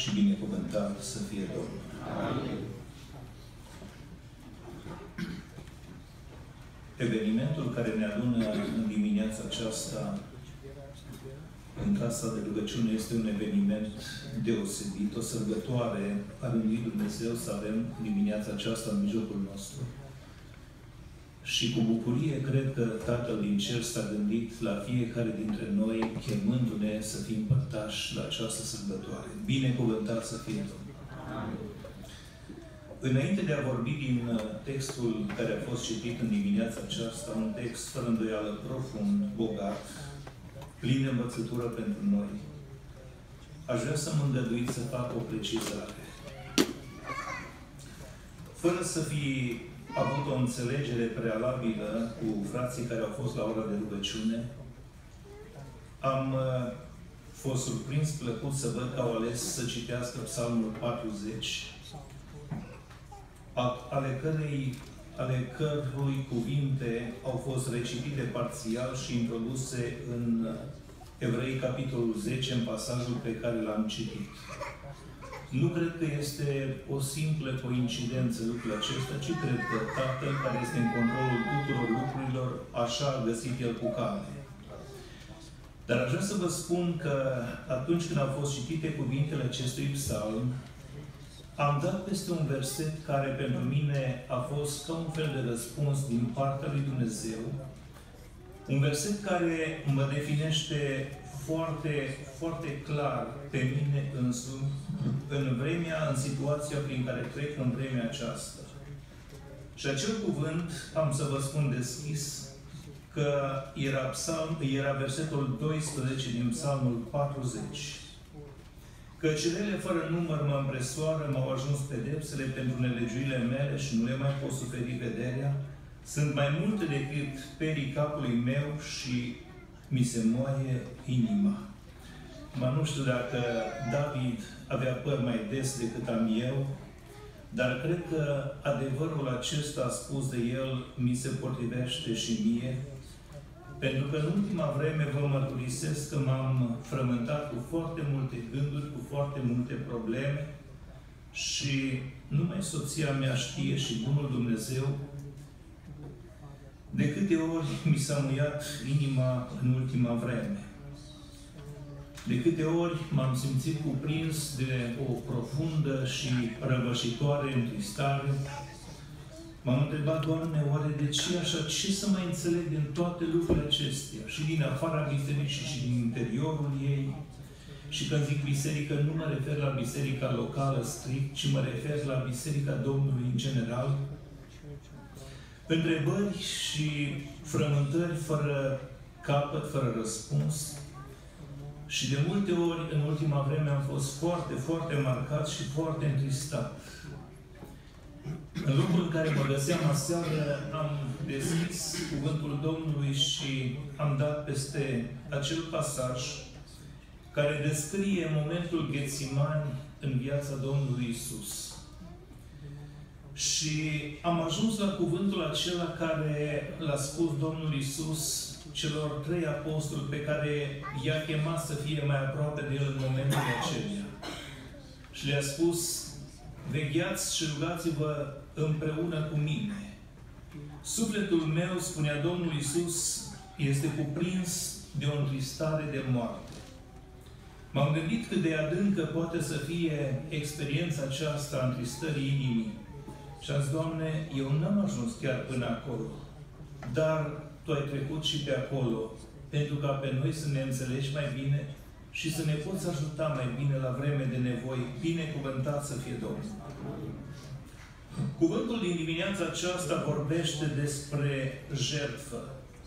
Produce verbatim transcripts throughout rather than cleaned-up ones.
și binecuvântat să fie Domnul. Amin. Evenimentul care ne adună în dimineața aceasta în casa de rugăciune este un eveniment deosebit, o sărbătoare a lui Dumnezeu să avem dimineața aceasta în mijlocul nostru. Și cu bucurie cred că Tatăl din Cer s-a gândit la fiecare dintre noi, chemându-ne să fim părtași la această sărbătoare. Binecuvântat să fie Domnul. Amin. Înainte de a vorbi din textul care a fost citit în dimineața aceasta, un text fără îndoială profund, bogat, plin de învățătură pentru noi, aș vrea să mă îngăduiți să fac o precizare. Fără să fi avut o înțelegere prealabilă cu frații care au fost la ora de rugăciune, am fost surprins plăcut să văd că au ales să citească Psalmul patruzeci, ale cărei, ale cărui cuvinte au fost recitite parțial și introduse în Evrei, capitolul zece, în pasajul pe care l-am citit. Nu cred că este o simplă coincidență lucrul acesta, ci cred că Tatăl, care este în controlul tuturor lucrurilor, așa a găsit El cu cale. Dar aș vrea să vă spun că atunci când au fost citite cuvintele acestui psalm, am dat peste un verset care pentru mine a fost ca un fel de răspuns din partea lui Dumnezeu. Un verset care mă definește foarte, foarte clar pe mine însumi în vremea, în situația prin care trec în vremea aceasta. Și acel cuvânt, am să vă spun deschis, că era, psalm, era versetul doisprezece din Psalmul patruzeci. Căci rele fără număr mă împresoară, m-au ajuns pedepsele pentru nelegiurile mele și nu le mai pot suferi vederea. Sunt mai multe decât perii capului meu și mi se moaie inima. Mă nu știu dacă David avea păr mai des decât am eu, dar cred că adevărul acesta spus de el mi se potrivește și mie, pentru că în ultima vreme vă mărturisesc că m-am frământat cu foarte multe gânduri, cu foarte multe probleme și numai soția mea știe și Bunul Dumnezeu de câte ori mi s-a muiat inima în ultima vreme. De câte ori m-am simțit cuprins de o profundă și răvășitoare întristare. M-am întrebat, Doamne, oare de ce așa? Ce să mai înțeleg din toate lucrurile acestea? Și din afara bisericii și din interiorul ei. Și când zic biserică, nu mă refer la biserica locală strict, ci mă refer la biserica Domnului în general. Întrebări și frământări fără capăt, fără răspuns. Și de multe ori, în ultima vreme, am fost foarte, foarte marcat și foarte întristat. În locul în care mă găseam aseară, am deschis cuvântul Domnului și am dat peste acel pasaj care descrie momentul Ghețimani în viața Domnului Iisus. Și am ajuns la cuvântul acela care l-a spus Domnul Iisus celor trei apostoli pe care i-a chemat să fie mai aproape de El în momentul acela. Și le-a spus, vegheați și rugați-vă împreună cu mine. Sufletul meu, spunea Domnul Iisus, este cuprins de o întristare de moarte. M-am gândit cât de adâncă poate să fie experiența aceasta a întristării inimii. Și am zis, Doamne, eu n-am ajuns chiar până acolo, dar Tu ai trecut și pe acolo, pentru ca pe noi să ne înțelegi mai bine și să ne poți ajuta mai bine la vreme de nevoi. Binecuvântat să fie Domnul! Cuvântul din dimineața aceasta vorbește despre jertfă.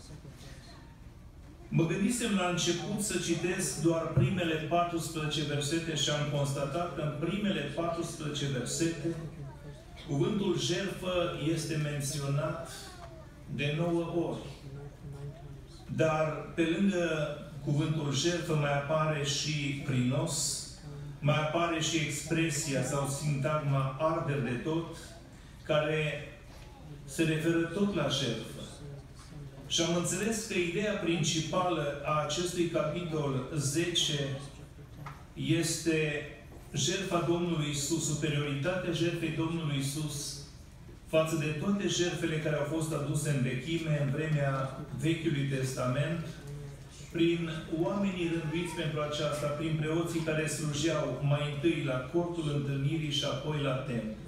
Mă gândisem la început să citesc doar primele paisprezece versete și am constatat că în primele paisprezece versete cuvântul jertfă este menționat de nouă ori. Dar pe lângă cuvântul jertfă mai apare și prinos, mai apare și expresia sau sintagma arder de tot, care se referă tot la jertfă. Și am înțeles că ideea principală a acestui capitol zece este jertfa Domnului Isus, superioritatea jertfei Domnului Isus față de toate jertfele care au fost aduse în vechime, în vremea Vechiului Testament, prin oamenii rânduiți pentru aceasta, prin preoții care slujeau mai întâi la cortul întâlnirii și apoi la templu.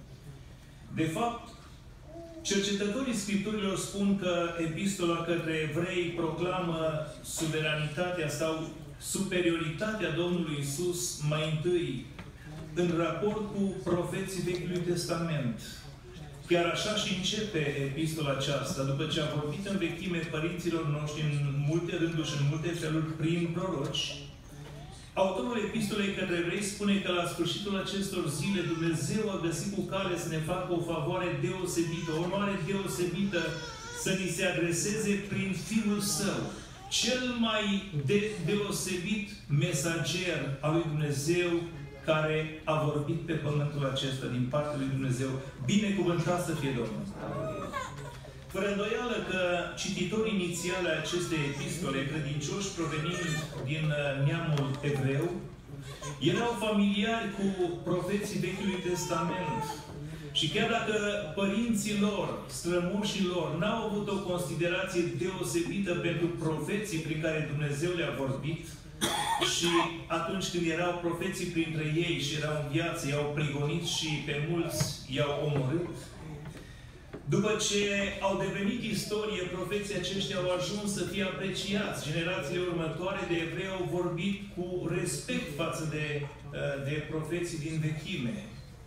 De fapt, cercetătorii Scripturilor spun că epistola către evrei proclamă suveranitatea sau superioritatea Domnului Isus mai întâi în raport cu profeții Vechiului Testament. Chiar așa și începe epistola aceasta, după ce a vorbit în vechime părinților noștri în multe rânduri și în multe feluri prin proroci. Autorul epistolei către evrei spune că la sfârșitul acestor zile Dumnezeu a găsit cu cale să ne facă o favoare deosebită, o onoare deosebită, să ni se adreseze prin Fiul Său, cel mai de deosebit mesager al lui Dumnezeu care a vorbit pe pământul acesta din partea lui Dumnezeu. Binecuvântat să fie Domnul! Fără îndoială că cititorii inițiale a acestei epistole, credincioși provenind din neamul evreu, erau familiari cu profeții Vechiului Testament. Și chiar dacă părinții lor, strămoșii lor, n-au avut o considerație deosebită pentru profeții prin care Dumnezeu le-a vorbit, și atunci când erau profeții printre ei și erau în viață, i-au prigonit și pe mulți i-au omorât. După ce au devenit istorie, profeții aceștia au ajuns să fie apreciați. Generațiile următoare de evrei au vorbit cu respect față de, de profeții din vechime.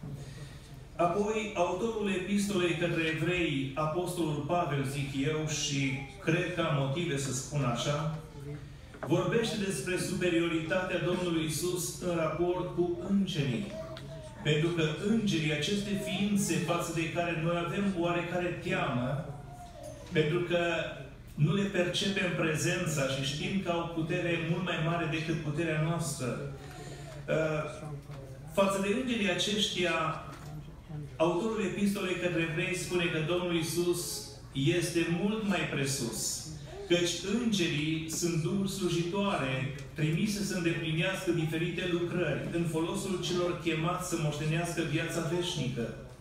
Apoi, autorul epistolei către evrei, Apostolul Pavel, zic eu, și cred că am motive să spun așa, vorbește despre superioritatea Domnului Isus în raport cu îngerii. Pentru că îngerii, aceste ființe față de care noi avem oarecare teamă, pentru că nu le percepem prezența și știm că au putere mult mai mare decât puterea noastră. Față de îngerii aceștia, autorul epistolei către evrei spune că Domnul Isus este mult mai presus. Căci îngerii sunt duhuri slujitoare, trimise să îndeplinească diferite lucrări, în folosul celor chemați să moștenească viața veșnică.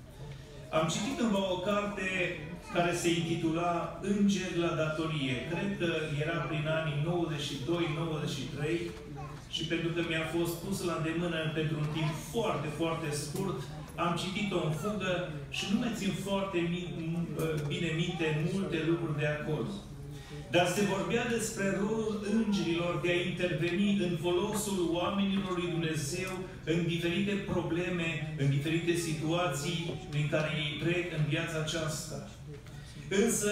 Am citit cândva o carte care se intitula Îngeri la datorie. Cred că era prin anii nouăzeci și doi nouăzeci și trei și pentru că mi-a fost pus la îndemână pentru un timp foarte, foarte scurt, am citit-o în fugă și nu mai țin foarte bine minte multe lucruri de acolo. Dar se vorbea despre rolul îngerilor de a interveni în folosul oamenilor lui Dumnezeu în diferite probleme, în diferite situații prin care ei trec în viața aceasta. Însă,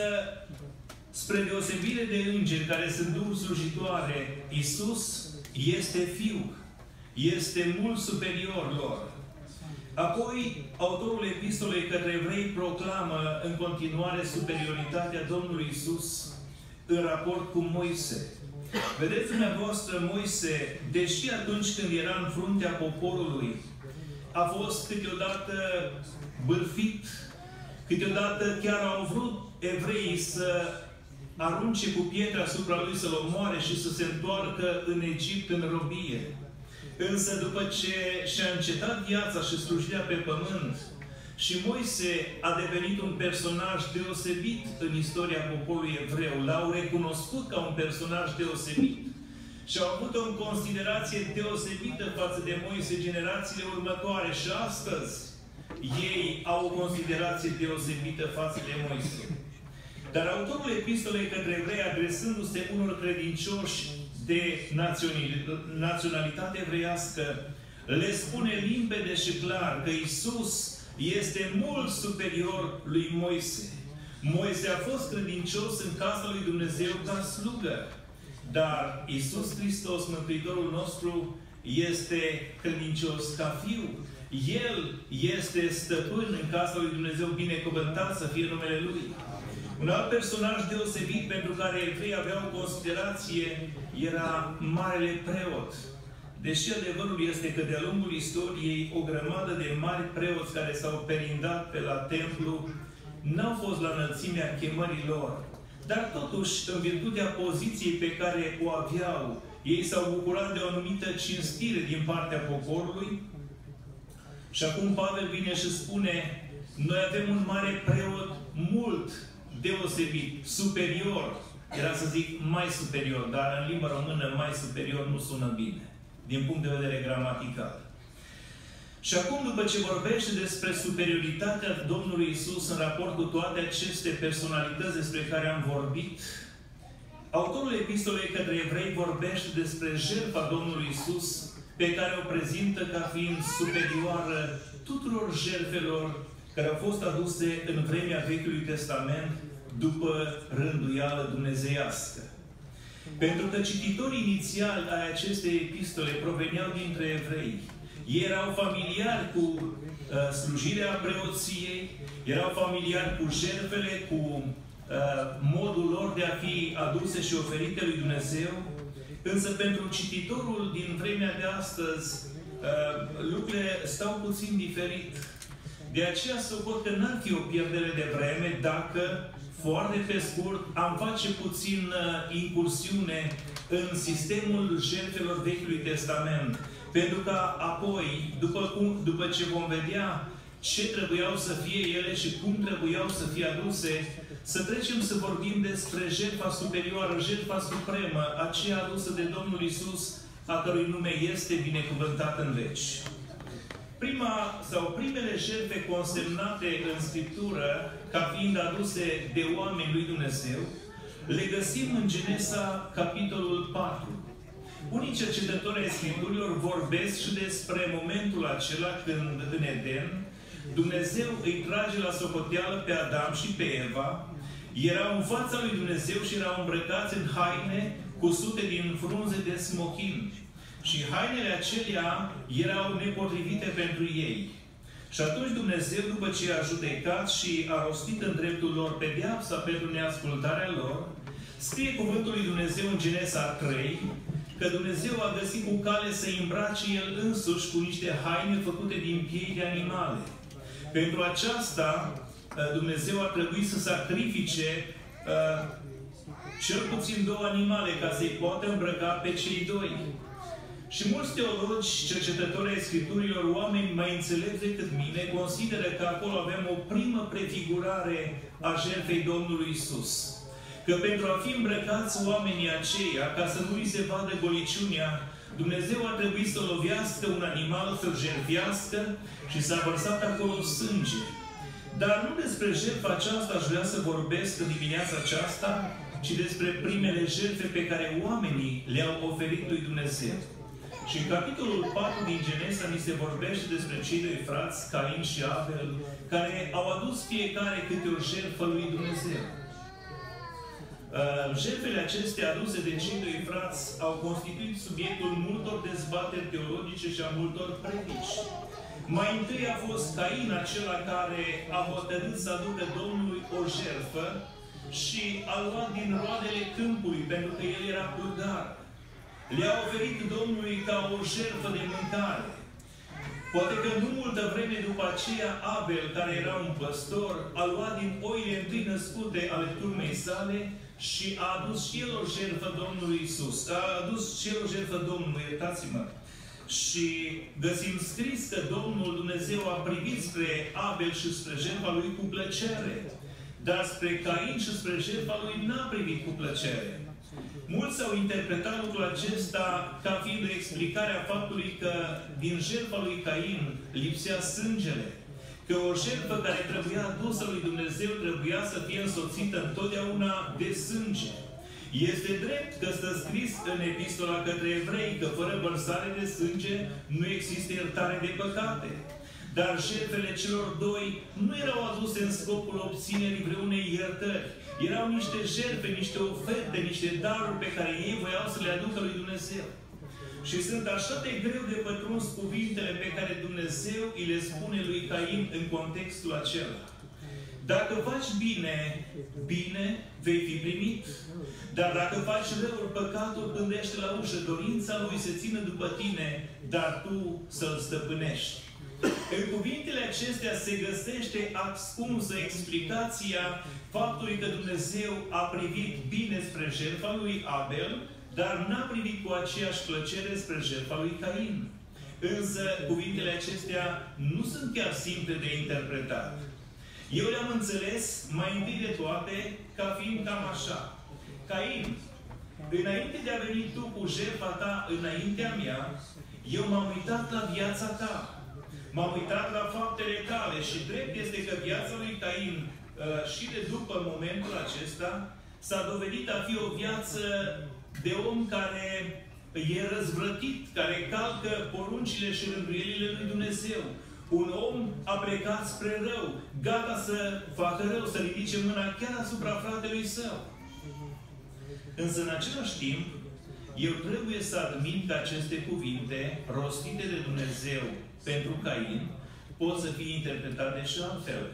spre deosebire de îngeri care sunt duhuri slujitoare, Isus este Fiu. Este mult superior lor. Apoi, autorul epistolei către evrei proclamă în continuare superioritatea Domnului Isus în raport cu Moise. Vedeți dumneavoastră, Moise, deși atunci când era în fruntea poporului, a fost câteodată bârfit, câteodată chiar au vrut evreii să arunce cu pietre asupra lui, să-l omoare și să se întoarcă în Egipt în robie. Însă după ce și-a încetat viața și slujirea pe pământ, și Moise a devenit un personaj deosebit în istoria poporului evreu. L-au recunoscut ca un personaj deosebit. Și au avut o considerație deosebită față de Moise generațiile următoare. Și astăzi ei au o considerație deosebită față de Moise. Dar autorul epistolei către evrei, adresându-se unor credincioși de naționalitate evreiască, le spune limpede și clar că Isus este mult superior lui Moise. Moise a fost credincios în casa lui Dumnezeu ca slugă. Dar Iisus Hristos, Mântuitorul nostru, este credincios ca Fiu. El este stăpân în casa lui Dumnezeu, binecuvântat să fie numele Lui. Un alt personaj deosebit pentru care evrei aveau considerație era Marele Preot. Deși adevărul este că de-a lungul istoriei o grămadă de mari preoți care s-au perindat pe la templu n-au fost la înălțimea chemării lor. Dar totuși, în virtutea poziției pe care o aveau, Ei s-au bucurat de o anumită cinstire din partea poporului. Și acum Pavel vine și spune, noi avem un mare preot mult deosebit, superior. Era să zic mai superior, dar în limba română mai superior nu sună bine, din punct de vedere gramatical. Și acum, după ce vorbește despre superioritatea Domnului Isus în raport cu toate aceste personalități despre care am vorbit, autorul epistolei către evrei vorbește despre jertfa Domnului Isus, pe care o prezintă ca fiind superioară tuturor jertfelor care au fost aduse în vremea Vechiului Testament după rânduială dumnezeiască. Pentru că cititorii inițiali ai acestei epistole proveneau dintre evrei. Ei erau familiari cu uh, slujirea preoției, erau familiari cu jertfele, cu uh, modul lor de a fi aduse și oferite lui Dumnezeu. Însă pentru cititorul din vremea de astăzi, uh, lucrurile stau puțin diferit. De aceea socot că n-ar fi o pierdere de vreme dacă, foarte pe scurt, am face puțin uh, incursiune în sistemul jertfelor Vechiului Testament. Pentru că apoi, după, cum, după ce vom vedea ce trebuiau să fie ele și cum trebuiau să fie aduse, să trecem să vorbim despre jertfa superioară, jertfa supremă, aceea adusă de Domnul Isus, a cărui nume este binecuvântat în veci. Prima sau primele jertfe consemnate în Scriptură, ca fiind aduse de oameni lui Dumnezeu, le găsim în Genesa, capitolul patru. Unii cercetători ai Scripturilor vorbesc și despre momentul acela când, în Eden, Dumnezeu îi trage la socoteală pe Adam și pe Eva, erau în fața lui Dumnezeu și erau îmbrăcați în haine cusute din frunze de smochin. Și hainele acelea erau nepotrivite pentru ei. Și atunci Dumnezeu, după ce i-a judecat și a rostit în dreptul lor pedeapsa pentru neascultarea lor, scrie cuvântul lui Dumnezeu în Genesa trei, că Dumnezeu a găsit cu cale să-i îmbrace El însuși cu niște haine făcute din piei de animale. Pentru aceasta, Dumnezeu a trebuit să sacrifice uh, cel puțin două animale ca să-i poată îmbrăca pe cei doi. Și mulți teologi, cercetători ai Scripturilor, oameni mai înțelepți decât mine, consideră că acolo avem o primă prefigurare a jertfei Domnului Isus. Că pentru a fi îmbrăcați oamenii aceia, ca să nu li se vadă goliciunea, Dumnezeu a trebuit să lovească un animal, să-l jertfească și s-a vărsat acolo sânge. Dar nu despre jertfa aceasta aș vrea să vorbesc în dimineața aceasta, ci despre primele jertfe pe care oamenii le-au oferit lui Dumnezeu. Și în capitolul patru din Genesa ni se vorbește despre cei doi frați, Cain și Abel, care au adus fiecare câte o jertfă lui Dumnezeu. Uh, jertfele acestea aduse de cei doi frați au constituit subiectul multor dezbateri teologice și a multor predici. Mai întâi a fost Cain acela care a hotărât să aducă Domnului o jertfă și a luat din roadele câmpului, pentru că el era plugar. Le-a oferit Domnului ca o jertfă de mâncare. Poate că nu multă vreme după aceea, Abel, care era un păstor, a luat din oile întâi născute ale turmei sale și a adus și el o jertfă Domnului Isus. A adus și el o jertfă Domnului, iertați-mă. Și găsim scris că Domnul Dumnezeu a privit spre Abel și spre jertfa lui cu plăcere. Dar spre Cain și spre jertfa lui n-a privit cu plăcere. Mulți au interpretat lucrul acesta ca fiind o explicare a faptului că din jertfa lui Cain lipsea sângele. Că o jertfă care trebuia adusă lui Dumnezeu trebuia să fie însoțită întotdeauna de sânge. Este drept că stă scris în epistola către evrei că fără vărsare de sânge nu există iertare de păcate. Dar jertfele celor doi nu erau aduse în scopul obținerii vreunei iertări. Erau niște jertfe, niște oferte, niște daruri pe care ei voiau să le aducă lui Dumnezeu. Și sunt așa de greu de pătruns cuvintele pe care Dumnezeu îi le spune lui Cain în contextul acela. Dacă faci bine, bine vei fi primit. Dar dacă faci răul, păcatul pândește la ușă, dorința lui se ține după tine, dar tu să-l stăpânești. În cuvintele acestea se găsește ascunsă explicația faptului că Dumnezeu a privit bine spre jertfa lui Abel, dar n-a privit cu aceeași plăcere spre jertfa lui Cain. Însă, cuvintele acestea nu sunt chiar simple de interpretat. Eu le-am înțeles, mai întâi de toate, ca fiind cam așa. Cain, înainte de a veni tu cu jertfa ta înaintea mea, eu m-am uitat la viața ta. M-am uitat la faptele tale și drept este că viața lui Cain uh, și de după momentul acesta s-a dovedit a fi o viață de om care e răzvrătit, care calcă poruncile și rânduielile lui Dumnezeu. Un om a plecat spre rău, gata să facă rău, să ridice mâna chiar asupra fratelui său. Însă, în același timp, eu trebuie să admit că aceste cuvinte, rostite de Dumnezeu pentru Cain, pot să fie interpretate și altfel.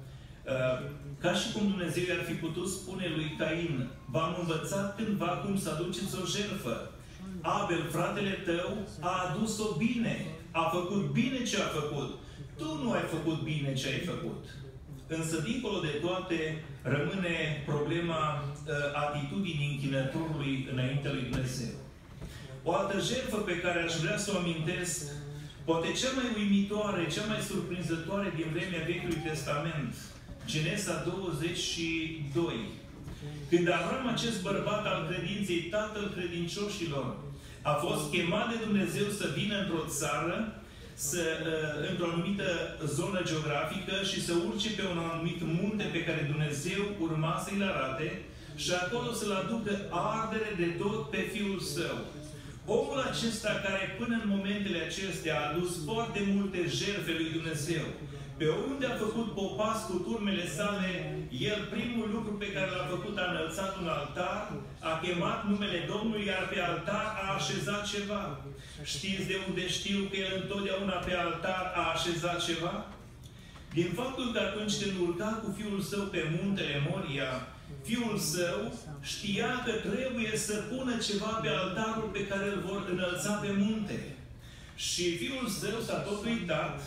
Ca și cum Dumnezeu i-ar fi putut spune lui Cain: v-am învățat cândva cum să aduceți o jertfă. Abel, fratele tău, a adus-o bine. A făcut bine ce a făcut. Tu nu ai făcut bine ce ai făcut. Însă, dincolo de toate, rămâne problema uh, atitudinii închinătorului înaintea lui Dumnezeu. O altă jertfă pe care aș vrea să o amintesc, poate cea mai uimitoare, cea mai surprinzătoare din vremea Vechiului Testament, Genesa douăzeci și doi. Când Avram, acest bărbat al credinței, tatăl credincioșilor, a fost chemat de Dumnezeu să vină într-o țară, să, într-o anumită zonă geografică și să urce pe un anumit munte pe care Dumnezeu urma să-i arate și acolo să-l aducă ardere de tot pe fiul său. Omul acesta care până în momentele acestea a adus foarte multe jertfe lui Dumnezeu, pe oriunde a făcut popas cu turmele sale, el primul lucru pe care l-a făcut a înălțat un altar, a chemat numele Domnului, iar pe altar a așezat ceva. Știți de unde știu că el întotdeauna pe altar a așezat ceva? Din faptul că atunci când urca cu fiul său pe muntele Moria, fiul său știa că trebuie să pună ceva pe altarul pe care îl vor înălța pe munte. Și fiul său s-a tot uitat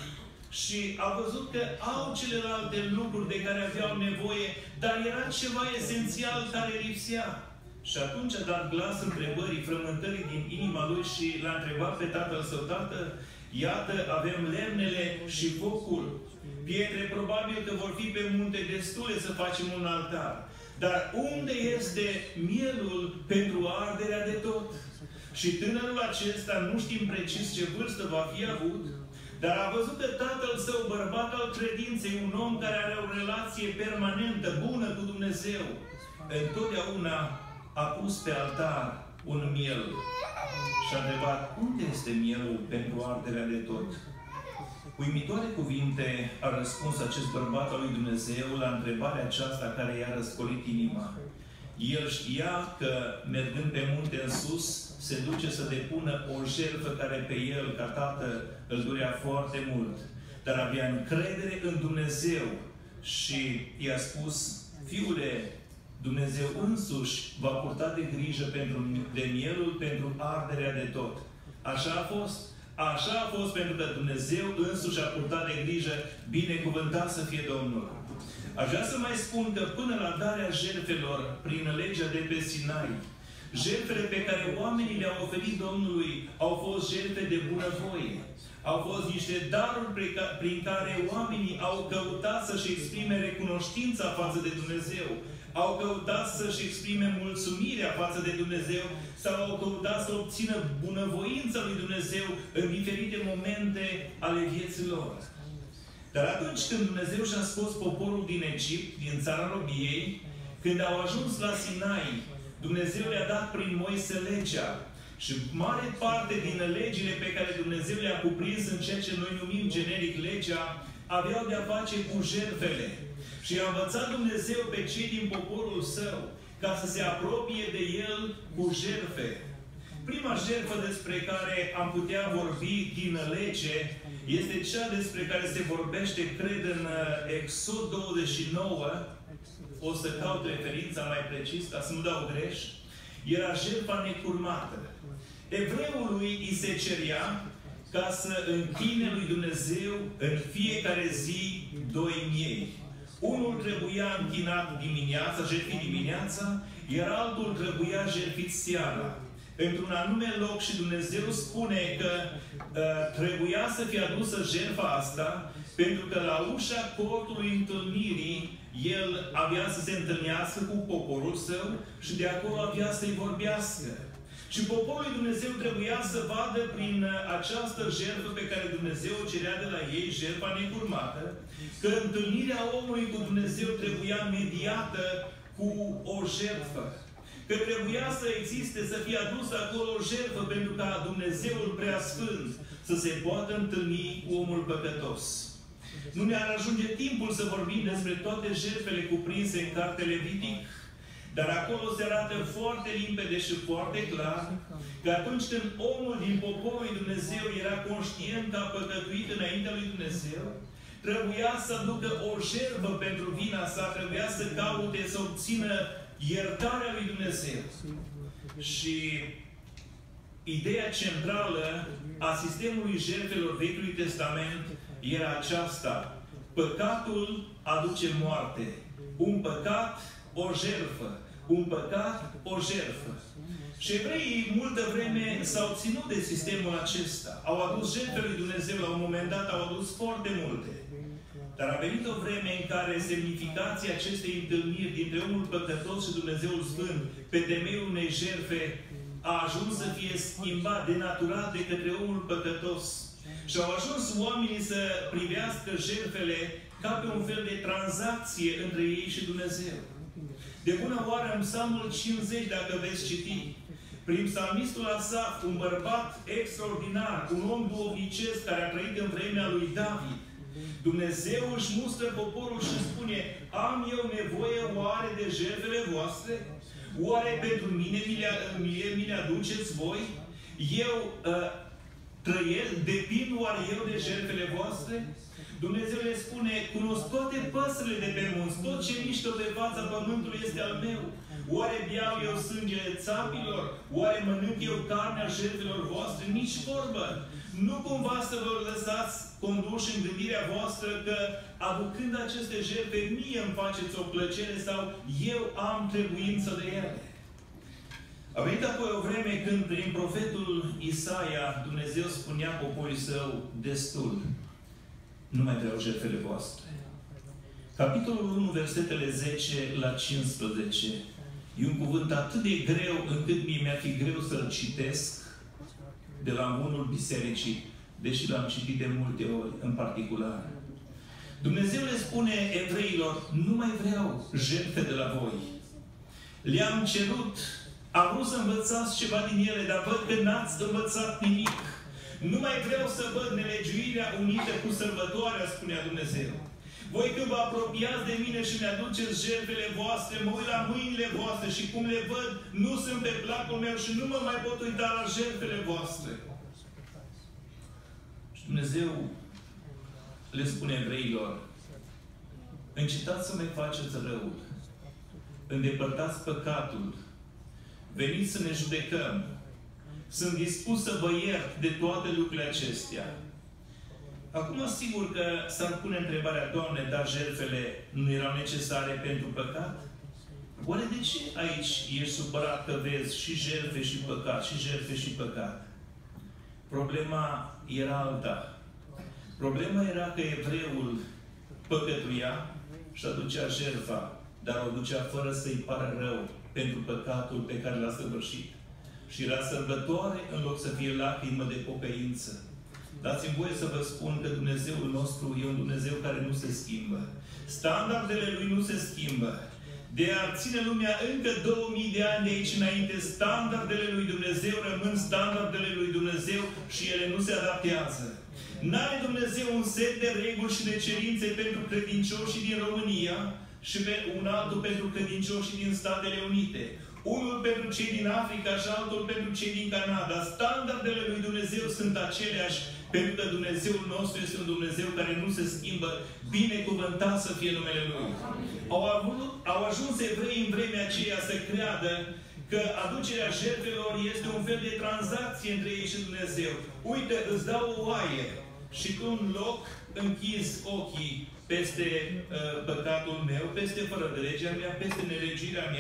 și a văzut că au celelalte lucruri de care aveau nevoie, dar era ceva esențial care lipsea. Și atunci a dat glas întrebării, frământării din inima lui și l-a întrebat pe tatăl său: tată, iată, avem lemnele și focul. Pietre probabil că vor fi pe munte destule să facem un altar. Dar unde este mielul pentru arderea de tot? Și tânărul acesta, nu știm precis ce vârstă va fi avut, dar a văzut că tatăl său, bărbat al credinței, un om care are o relație permanentă, bună cu Dumnezeu, întotdeauna a pus pe altar un miel. Și a întrebat: unde este mielul pentru arderea de tot? Uimitoare cuvinte a răspuns acest bărbat al lui Dumnezeu la întrebarea aceasta care i-a răscolit inima. El știa că, mergând pe munte în sus, se duce să depună o jertfă care pe el, ca tată, îl durea foarte mult. Dar avea încredere în Dumnezeu și i-a spus: fiule, Dumnezeu însuși va purta de grijă pentru, de mielul pentru arderea de tot. Așa a fost. Așa a fost pentru că Dumnezeu însuși a purtat de grijă, binecuvântat să fie Domnul. Aș vrea să mai spun că până la darea jertfelor prin legea de pe Sinai, jertfele pe care oamenii le-au oferit Domnului au fost jertfe de bunăvoie. Au fost niște daruri prin care oamenii au căutat să-și exprime recunoștința față de Dumnezeu. Au căutat să-și exprime mulțumirea față de Dumnezeu sau au căutat să obțină bunăvoința lui Dumnezeu în diferite momente ale vieții lor. Dar atunci când Dumnezeu și-a scos poporul din Egipt, din țara robiei, când au ajuns la Sinai, Dumnezeu le-a dat prin Moise legea. Și mare parte din legile pe care Dumnezeu le-a cuprins în ceea ce noi numim generic legea, aveau de-a face cu jertfele. Și a învățat Dumnezeu pe cei din poporul său ca să se apropie de el cu jertfe. Prima jertfă despre care am putea vorbi din lege este cea despre care se vorbește, cred, în Exod douăzeci și nouă. O să caut referința mai precis, ca să nu dau greș. Era jertfa necurmată. Evreului îi se cerea ca să închine lui Dumnezeu în fiecare zi doi miei. Unul trebuia închinat dimineața, jertfit dimineața, iar altul trebuia jertfit seara, într-un anume loc, și Dumnezeu spune că uh, trebuia să fie adusă jertfa asta, pentru că la ușa cortului întâlnirii el avea să se întâlnească cu poporul său și de acolo avea să-i vorbească. Și poporul lui Dumnezeu trebuia să vadă prin această jertfă pe care Dumnezeu o cerea de la ei, jertfa necurmată, că întâlnirea omului cu Dumnezeu trebuia mediată cu o jertfă. Că trebuia să existe, să fie adusă acolo o jertfă pentru ca Dumnezeul Preasfânt să se poată întâlni cu omul păcătos. Nu ne-ar ajunge timpul să vorbim despre toate jertfele cuprinse în cartea Levitic, dar acolo se arată foarte limpede și foarte clar că atunci când omul din poporul lui Dumnezeu era conștient că a păcătuit înaintea lui Dumnezeu, trebuia să aducă o jertfă pentru vina sa, trebuia să caute, să obțină iertarea lui Dumnezeu. Și ideea centrală a sistemului jertfelor Vechiului Testament era aceasta: păcatul aduce moarte. Un păcat, o jertfă. Un păcat, o jertfă. Și evreii multă vreme s-au ținut de sistemul acesta. Au adus jertfele lui Dumnezeu, la un moment dat au adus foarte multe. Dar a venit o vreme în care semnificația acestei întâlniri dintre omul păcătos și Dumnezeul Sfânt, pe temeiul unei jertfe, a ajuns să fie schimbat, denaturat de către omul păcătos. Și au ajuns oamenii să privească jertfele ca pe un fel de tranzacție între ei și Dumnezeu. De bună oară, în Psalmul cincizeci, dacă veți citi, prin psalmistul Asaf, un bărbat extraordinar, un om duhovnicesc care a trăit în vremea lui David, Dumnezeu își mustră poporul și spune: am eu nevoie oare de jertfele voastre? Oare pentru mine mi le, mie, mi le aduceți voi? Eu uh, trăiesc, depind oare eu de jertfele voastre? Dumnezeu le spune: cunosc toate păsările de pe munți, tot ce mișcă pe fața pământului este al meu. Oare beau eu sângele țapilor? Oare mănânc eu carnea jertfelor voastre? Nici vorbă! Nu cumva să vă lăsați conduși în gândirea voastră că, aducând aceste jertfe, mie îmi faceți o plăcere sau eu am trebuință de ele. A venit apoi o vreme când, prin profetul Isaia, Dumnezeu spunea poporului său: destul, nu mai vreau jertfele voastre. Capitolul unu, versetele zece la cincisprezece, e un cuvânt atât de greu încât mie mi-ar fi greu să-l citesc de la învonul bisericii, deși l-am citit de multe ori, în particular. Dumnezeu le spune evreilor: nu mai vreau jertfe de la voi. Le-am cerut, am vrut să învățați ceva din ele, dar văd că n-ați învățat nimic. Nu mai vreau să văd nelegiuirea unită cu sărbătoarea, spunea Dumnezeu. Voi când vă apropiați de mine și mi-aduceți jertfele voastre, mă uit la mâinile voastre și cum le văd, nu sunt pe placul meu și nu mă mai pot uita la jertfele voastre. Și Dumnezeu le spune evreilor: încetați să mai faceți răul, îndepărtați păcatul, veniți să ne judecăm. Sunt dispus să vă iert de toate lucrurile acestea. Acum, sigur că s-ar pune întrebarea: Doamne, dar jertfele nu erau necesare pentru păcat? Oare de ce aici ești supărat că vezi și jertfe și păcat, și jertfe și păcat? Problema era alta. Problema era că evreul păcătuia și aducea jertfa, dar o ducea fără să-i pară rău pentru păcatul pe care l-a săvârșit. Și era sărbătoare în loc să fie lacrimă de pocăință. Dați-mi voie să vă spun că Dumnezeul nostru e un Dumnezeu care nu se schimbă. Standardele Lui nu se schimbă. De a ține lumea încă două mii de ani de aici înainte, standardele Lui Dumnezeu rămân standardele Lui Dumnezeu și ele nu se adaptează. N-are Dumnezeu un set de reguli și de cerințe pentru credincioșii din România și un altul pentru credincioșii din Statele Unite. Unul pentru cei din Africa și altul pentru cei din Canada. Standardele lui Dumnezeu sunt aceleași, pentru că Dumnezeul nostru este un Dumnezeu care nu se schimbă. Binecuvântat să fie numele Lui. Au, avut, au ajuns evrei în vremea aceea să creadă că aducerea jertfelor este un fel de tranzacție între ei și Dumnezeu. Uite, îți dau o oaie și tu în loc închizi ochii peste uh, păcatul meu, peste fărădregea mea, peste nelegirea mea.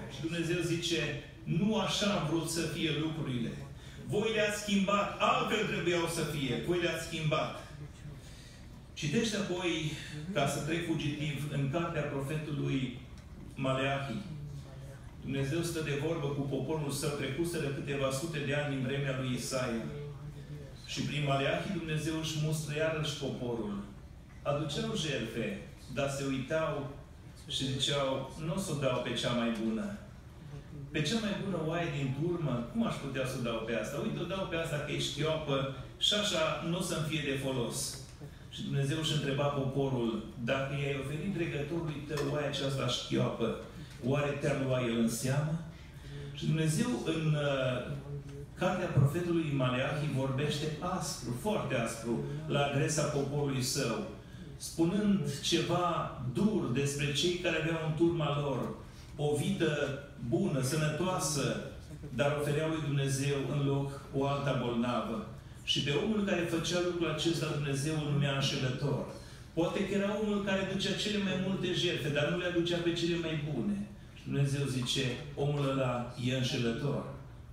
Și Dumnezeu zice, nu așa am vrut să fie lucrurile. Voi le-ați schimbat, altfel trebuiau să fie, voi le-ați schimbat. Citește apoi, ca să trec fugitiv, în cartea profetului Maleahi. Dumnezeu stă de vorbă cu poporul său, trecuseră câteva sute de ani din vremea lui Isaia. Și prin Maleahi Dumnezeu își mustră iarăși poporul. Aduceau jertfe, dar se uitau și ziceau, nu o să o dau pe cea mai bună. Pe cea mai bună oaie din turmă, cum aș putea să o dau pe asta? Uite, o dau pe asta că e șchioapă și așa nu o să-mi fie de folos. Și Dumnezeu își întreba poporul, dacă i-ai oferit dregătorului tău oaia aceasta șchioapă, oare te-ar lua el în seamă? Și Dumnezeu în uh, cartea profetului Maleahi vorbește aspru, foarte aspru, la adresa poporului său, spunând ceva dur despre cei care aveau în turma lor o vită bună, sănătoasă, dar ofereau lui Dumnezeu în loc o alta bolnavă. Și pe omul care făcea lucrul acesta, Dumnezeu îl numea înșelător. Poate că era omul care ducea cele mai multe jertfe, dar nu le aducea pe cele mai bune. Și Dumnezeu zice, omul ăla e înșelător.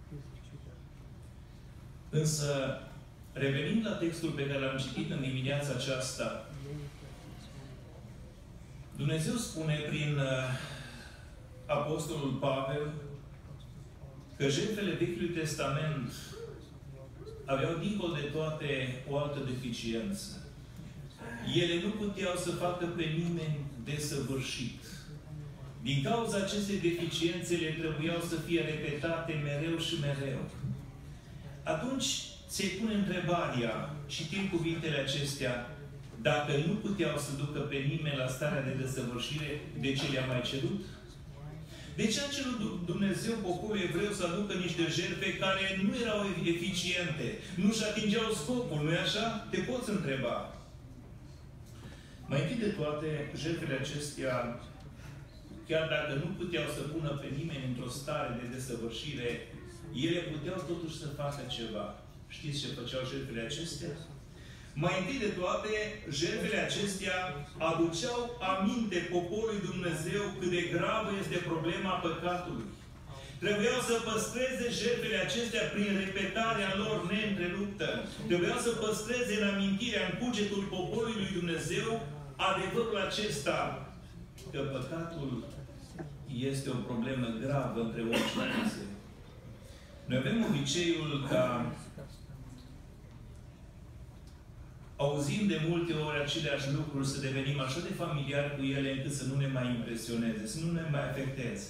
Însă, revenind la textul pe care l-am citit în dimineața aceasta, Dumnezeu spune prin uh, Apostolul Pavel că jertfele Vechiului Testament aveau dincolo de toate o altă deficiență. Ele nu puteau să facă pe nimeni desăvârșit. Din cauza acestei deficiențe, ele trebuiau să fie repetate mereu și mereu. Atunci se pune întrebarea, citim cuvintele acestea, dacă nu puteau să ducă pe nimeni la starea de desăvârșire, de ce le-a mai cerut? De ce a cerut Dumnezeu poporul evreu să aducă niște jertfe care nu erau eficiente, nu-și atingeau scopul, nu-i așa? Te poți întreba. Mai întâi de toate, jertfele acestea, chiar dacă nu puteau să pună pe nimeni într-o stare de desăvârșire, ele puteau totuși să facă ceva. Știți ce făceau jertfele acestea? Mai întâi de toate, jertfele acestea aduceau aminte poporului Dumnezeu cât de gravă este problema păcatului. Trebuiau să păstreze jertfele acestea prin repetarea lor neîntreruptă. Trebuiau să păstreze în amintirea, în cugetul poporului lui Dumnezeu, adevărul acesta, că păcatul este o problemă gravă între om și Dumnezeu. Noi avem obiceiul ca auzim de multe ori aceleași lucruri, să devenim așa de familiari cu ele încât să nu ne mai impresioneze, să nu ne mai afecteze.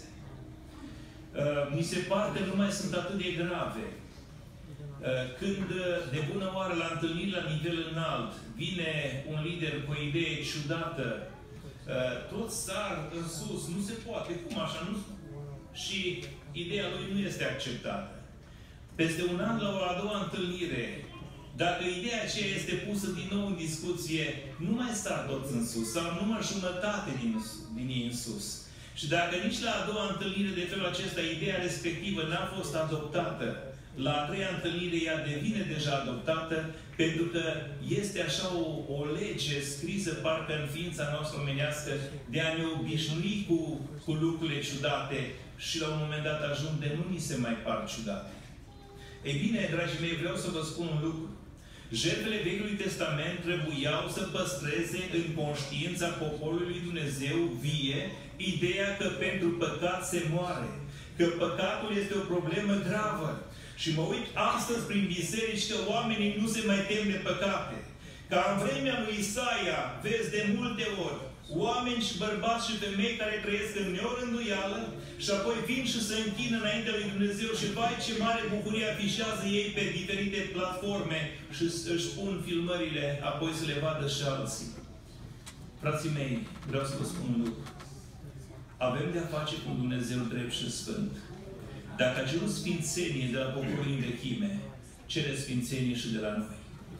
Uh, mi se pare că nu mai sunt atât de grave. Uh, când de bună oară la întâlniri la nivel înalt vine un lider cu o idee ciudată, uh, toți sar în sus, nu se poate, cum așa? Nu? Și ideea lui nu este acceptată. Peste un an, la o a doua întâlnire, dacă ideea aceea este pusă din nou în discuție, nu mai sar toți în sus, sau numai jumătate din, din ei în sus. Și dacă nici la a doua întâlnire de felul acesta, ideea respectivă n-a fost adoptată, la a treia întâlnire ea devine deja adoptată, pentru că este așa o, o lege scrisă parcă în ființa noastră omenească de a ne obișnui cu, cu lucrurile ciudate și la un moment dat ajung de nu ni se mai par ciudate. Ei bine, dragii mei, vreau să vă spun un lucru. Jertfele Vechiului Testament trebuiau să păstreze în conștiința poporului lui Dumnezeu vie ideea că pentru păcat se moare, că păcatul este o problemă gravă. Și mă uit astăzi prin biserici că oamenii nu se mai tem de păcate. Ca în vremea lui Isaia, vezi de multe ori, oameni și bărbați și femei care trăiesc în neorânduială și apoi vin și se închină înaintea lui Dumnezeu și vai ce mare bucurie afișează ei pe diferite platforme și își pun filmările, apoi să le vadă și alții. Frații mei, vreau să vă spun un lucru. Avem de-a face cu Dumnezeu drept și sfânt. Dacă a cerut sfințenie de la poporul în vechime, cere sfințenie și de la noi.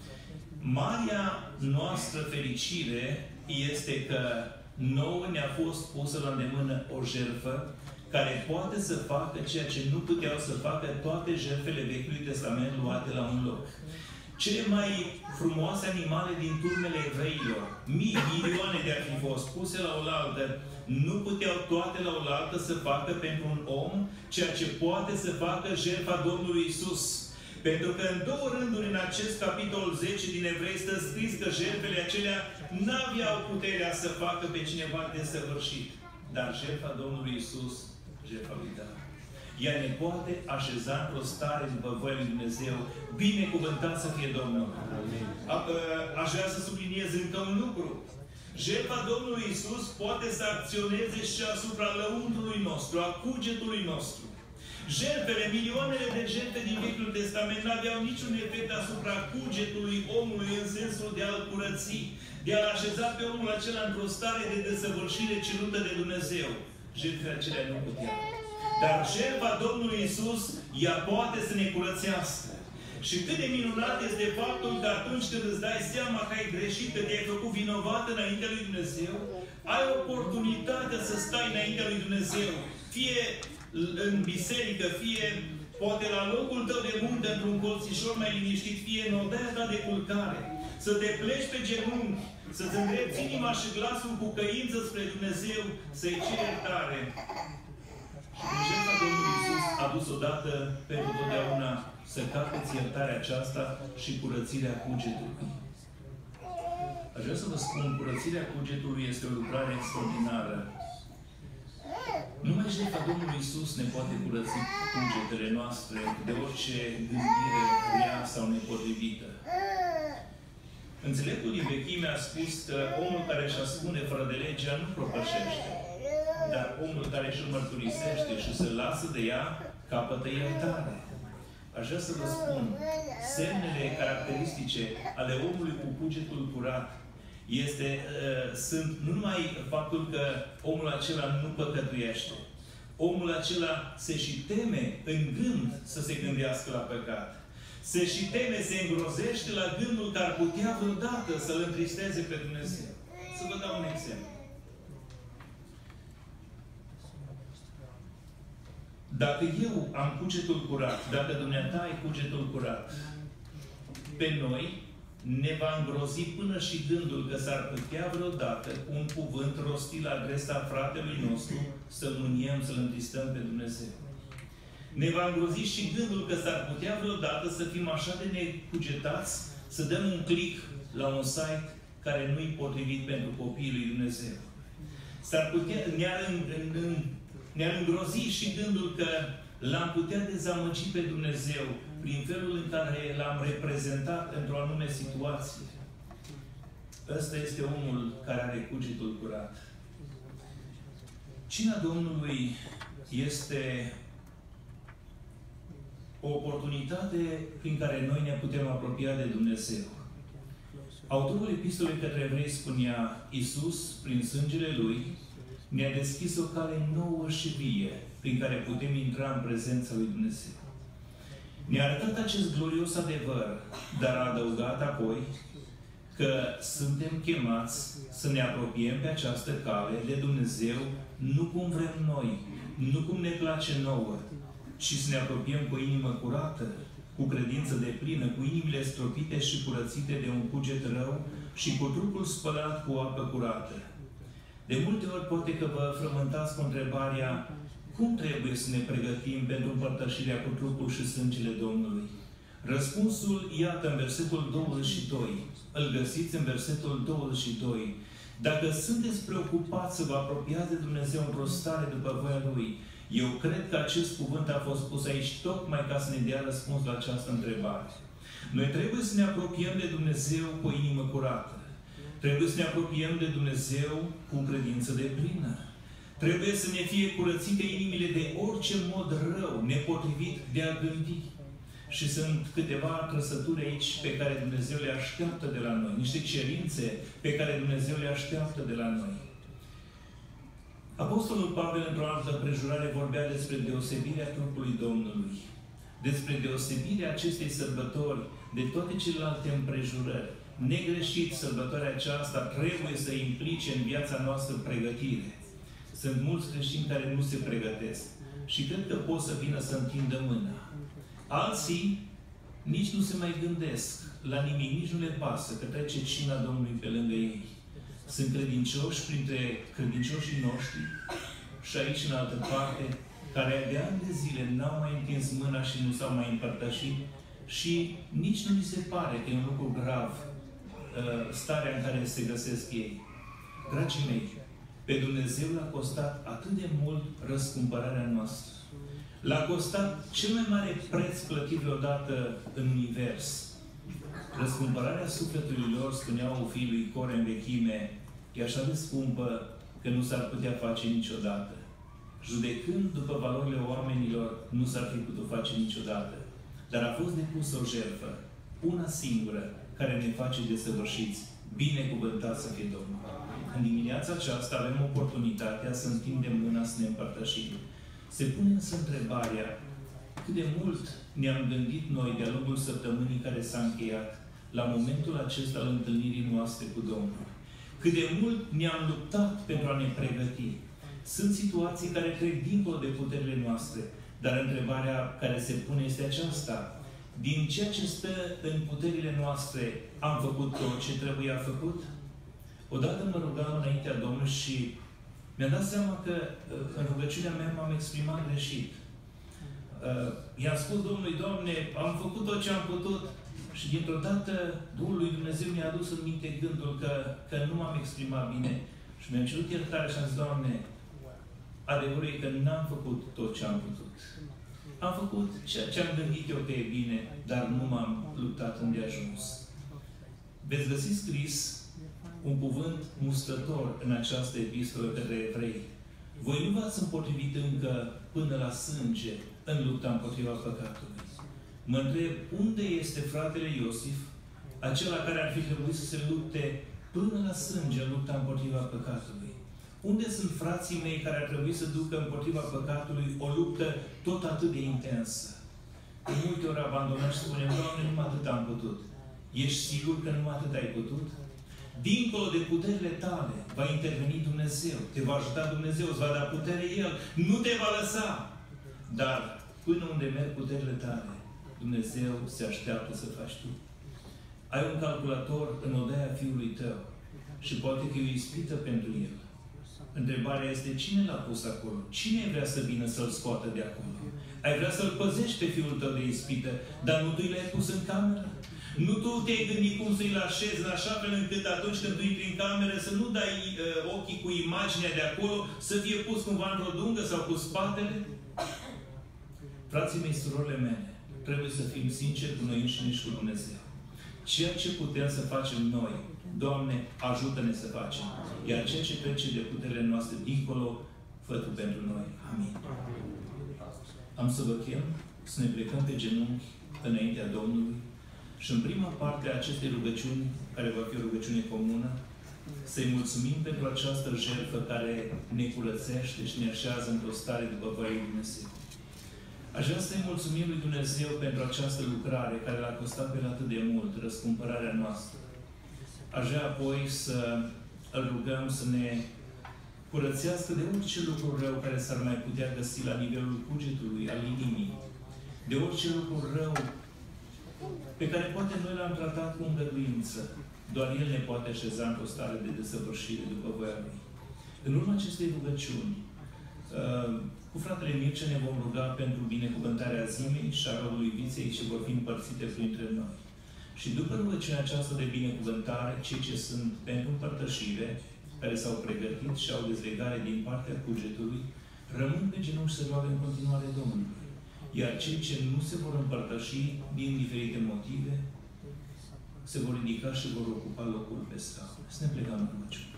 Marea noastră fericire este că nouă ne-a fost pusă la îndemână o jertfă care poate să facă ceea ce nu puteau să facă toate jertfele Vechiului Testament luate la un loc. Cele mai frumoase animale din turmele evreilor, mii, milioane de ar fi fost puse la oaltă, nu puteau toate la oaltă să facă pentru un om ceea ce poate să facă jertfa Domnului Iisus. Pentru că în două rânduri în acest capitol zece din Evrei stă scris că jertfele acelea n-aveau puterea să facă pe cineva desăvârșit. Dar jertfa Domnului Iisus, jertfa lui David, ea ne poate așeza într-o stare după voia lui Dumnezeu. Binecuvântat să fie Domnul. A, aș vrea să subliniez încă un lucru. Jertfa Domnului Iisus poate să acționeze și asupra lăuntrului nostru, a cugetului nostru. Jertfele, milioanele de jertfe din Vechiul Testament n-aveau niciun efect asupra cugetului omului în sensul de a-l curăți, de a-l așeza pe omul acela într-o stare de desăvârșire cerută de Dumnezeu. Jertfele acelea nu puteau. Dar jertfa Domnului Iisus, ea poate să ne curățească. Și cât de minunat este faptul că atunci când îți dai seama că ai greșit, că te-ai făcut vinovat înaintea lui Dumnezeu, ai oportunitatea să stai înaintea lui Dumnezeu. Fie în biserică, fie poate la locul tău de muncă, într-un colțișor mai liniștit, fie în odaia ta de culcare. Să te pleci pe genunchi, să-ți îndrepți inima și glasul cu căință spre Dumnezeu, să-i ceri iertare. Și jertfa Domnului Iisus a dus odată pentru totdeauna să capeți iertarea aceasta și curățirea cugetului. Aș vrea să vă spun, curățirea cugetului este o lucrare extraordinară. Numai jertfa Domnului Iisus ne poate curăți cugetele noastre de orice gândire rea sau nepotrivită. Înțeleptul din vechime a spus că omul care își ascunde fără de legea nu propășește. Dar omul care își mărturisește și se lasă de ea, capătă iertare. Aș vrea să vă spun, semnele caracteristice ale omului cu cugetul curat este, uh, sunt nu numai faptul că omul acela nu păcătuiește. Omul acela se și teme în gând să se gândească la păcat. Se și teme, se îngrozește la gândul că ar putea vreodată să-L întristeze pe Dumnezeu. Să vă dau un exemplu. Dacă eu am cugetul curat, dacă dumneata ai cugetul curat, pe noi ne va îngrozi până și gândul că s-ar putea vreodată cu un cuvânt rostit la adresa fratelui nostru să mâniem, să-L întristăm pe Dumnezeu. Ne va îngrozi și gândul că s-ar putea vreodată să fim așa de necugetați să dăm un click la un site care nu-i potrivit pentru copiii lui Dumnezeu. S-ar putea, ne-ar ne-ar îngrozi și gândul că l-am putea dezamăgi pe Dumnezeu prin felul în care l-am reprezentat într-o anume situație. Ăsta este omul care are cugetul curat. Cina Domnului este o oportunitate prin care noi ne putem apropia de Dumnezeu. Autorul epistolei către Evrei spunea: Iisus, prin sângele Lui, ne-a deschis o cale nouă și vie, prin care putem intra în prezența lui Dumnezeu. Ne-a arătat acest glorios adevăr, dar a adăugat apoi că suntem chemați să ne apropiem pe această cale de Dumnezeu, nu cum vrem noi, nu cum ne place nouă, ci să ne apropiem cu o inimă curată, cu credință deplină, cu inimile stropite și curățite de un cuget rău și cu trupul spălat cu apă curată. De multe ori poate că vă frământați cu întrebarea: cum trebuie să ne pregătim pentru împărtășirea cu trupul și sângele Domnului? Răspunsul, iată, în versetul douăzeci și doi. Îl găsiți în versetul douăzeci și doi. Dacă sunteți preocupați să vă apropiați de Dumnezeu într-o stare după voia Lui, eu cred că acest cuvânt a fost pus aici tocmai ca să ne dea răspuns la această întrebare. Noi trebuie să ne apropiem de Dumnezeu cu o inimă curată. Trebuie să ne apropiem de Dumnezeu cu credință deplină. Trebuie să ne fie curățite inimile de orice mod rău, nepotrivit de a gândi. Și sunt câteva trăsături aici pe care Dumnezeu le așteaptă de la noi. Niște cerințe pe care Dumnezeu le așteaptă de la noi. Apostolul Pavel, într-o altă împrejurare, vorbea despre deosebirea trupului Domnului. Despre deosebirea acestei sărbători de toate celelalte împrejurări. Negreșit, sărbătoarea aceasta trebuie să implice în viața noastră pregătire. Sunt mulți creștini care nu se pregătesc și cred că pot să vină să întindă mâna. Alții nici nu se mai gândesc. la nimic, nici nu le pasă că trece cina Domnului pe lângă ei. Sunt credincioși printre credincioșii noștri și aici în altă parte, care de ani de zile n-au mai întins mâna și nu s-au mai împărtășit și nici nu mi se pare că e un lucru grav starea în care se găsesc ei. Dragii mei, pe Dumnezeu l-a costat atât de mult răscumpărarea noastră. L-a costat cel mai mare preț plătit vreodată în univers. Răscumpărarea sufletului lor, spuneau fiii lui Core în vechime, e așa de scumpă că nu s-ar putea face niciodată. Judecând după valorile oamenilor, nu s-ar fi putut face niciodată. Dar a fost depusă o jertfă, una singură, care ne face desăvârșiți. Binecuvântat să fie Domnul! În dimineața aceasta avem oportunitatea să întindem mâna să ne împărtășim. Se pune însă întrebarea cât de mult ne-am gândit noi de-a lungul săptămânii care s-a încheiat la momentul acesta al întâlnirii noastre cu Domnul. Cât de mult ne-am luptat pentru a ne pregăti. Sunt situații care trec dincolo de puterile noastre, dar întrebarea care se pune este aceasta. Din ceea ce stă în puterile noastre, am făcut tot ce trebuia făcut? Odată mă rugam înaintea Domnului și mi-am dat seama că în rugăciunea mea m-am exprimat greșit. I-am spus Domnului, Doamne, am făcut tot ce am putut și dintr-o dată Duhul lui Dumnezeu mi-a adus în minte gândul că, că nu m-am exprimat bine și mi-am cerut iertare și am zis, Doamne, adevărul e că n-am făcut tot ce am putut. Am făcut ceea ce am gândit eu că e bine, dar nu m-am luptat îndeajuns. Veți găsi scris un cuvânt mustător în această epistolă către evrei. Voi nu v-ați împotrivit încă până la sânge în lupta împotriva păcatului. Mă întreb, unde este fratele Iosif, acela care ar fi trebuit să se lupte până la sânge în lupta împotriva păcatului? Unde sunt frații mei care ar trebui să ducă împotriva păcatului o luptă tot atât de intensă? De multe ori abandonăm și spunem, Doamne, numai atât am putut. Ești sigur că numai atât ai putut? Dincolo de puterile tale va interveni Dumnezeu. Te va ajuta Dumnezeu, îți va da putere El. Nu te va lăsa. Dar până unde merg puterile tale, Dumnezeu se așteaptă să faci tu. Ai un calculator în odaia fiului tău și poate că e o ispită pentru el. Întrebarea este, cine l-a pus acolo? Cine vrea să vină să-l scoată de acolo? Ai vrea să-l păzești pe fiul tău de ispită, dar nu tu l-ai pus în cameră? Nu tu te-ai gândit cum să-i așezi în așa fel încât atunci când tu intri în cameră să nu dai uh, ochii cu imaginea de acolo, să fie pus cumva într-o dungă sau cu spatele? Frații mei, surorile mele, trebuie să fim sinceri cu noi înșine și cu Dumnezeu. Ceea ce putem să facem noi, Doamne, ajută-ne să facem. Iar ceea ce trece de puterile noastre dincolo, fă Tu pentru noi. Amin. Am să vă chem să ne plecăm pe genunchi înaintea Domnului și în prima parte a acestei rugăciuni, care va fi o rugăciune comună, să-i mulțumim pentru această jertfă care ne curățește și ne așează într-o stare după voia lui Dumnezeu. Aș vrea să-i mulțumim lui Dumnezeu pentru această lucrare care l-a costat pe atât de mult, răscumpărarea noastră. Aș vrea apoi să îl rugăm să ne curățească de orice lucru rău care s-ar mai putea găsi la nivelul cugetului, al inimii, de orice lucru rău pe care poate noi l-am tratat cu îngăduință. Doar El ne poate așeza într-o stare de desăvârșire după voia Lui. În urma acestei rugăciuni, cu fratele Mircea ne vom ruga pentru binecuvântarea zimei și a rodului viței ce vor fi împărțite printre noi. Și după rugăciunea aceasta de binecuvântare, cei ce sunt pentru împărtășire, care s-au pregătit și au dezlegare din partea cugetului, rămân pe genunchi să roagă în continuare Domnului. Iar cei ce nu se vor împărtăși din diferite motive, se vor ridica și vor ocupa locul pe scaun. Să ne plecăm în rugăciune.